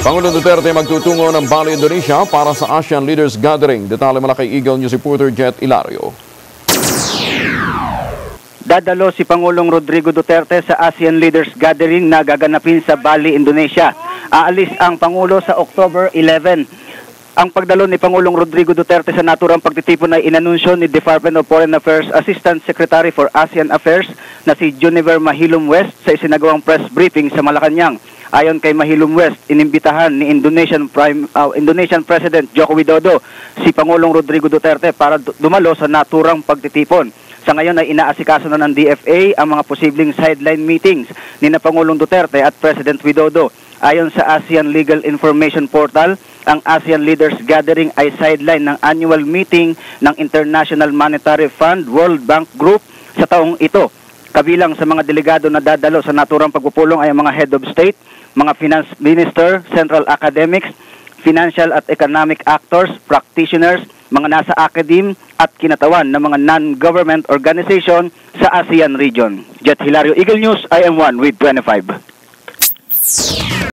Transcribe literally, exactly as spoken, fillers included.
Pangulong Duterte magtutungo ng Bali, Indonesia para sa ASEAN Leaders Gathering. Detalye mula kay Eagle News reporter Jet Ilario. Dadalo si Pangulong Rodrigo Duterte sa ASEAN Leaders Gathering na gaganapin sa Bali, Indonesia. Aalis ang Pangulo sa October eleventh. Ang pagdalo ni Pangulong Rodrigo Duterte sa naturang pagtitipon ay inanunsyo ni Department of Foreign Affairs Assistant Secretary for ASEAN Affairs na si Juniver Mahilum West sa isinagawang press briefing sa Malacanang. Ayon kay Mahilum West, inimbitahan ni Indonesian Prime uh, Indonesian President Joko Widodo si Pangulong Rodrigo Duterte para dumalo sa naturang pagtitipon. Sa ngayon ay inaasikaso na ng D F A ang mga posibleng sideline meetings ni na Pangulong Duterte at President Widodo. Ayon sa ASEAN Legal Information Portal, ang ASEAN Leaders Gathering ay sideline ng annual meeting ng International Monetary Fund World Bank Group sa taong ito. Kabilang sa mga delegado na dadalo sa naturang pagpupulong ay ang mga head of state, mga finance minister, central academics, financial at economic actors, practitioners, mga nasa academe at kinatawan ng mga non-government organization sa ASEAN region. Jet Hilario, Eagle News, I am one with twenty-five.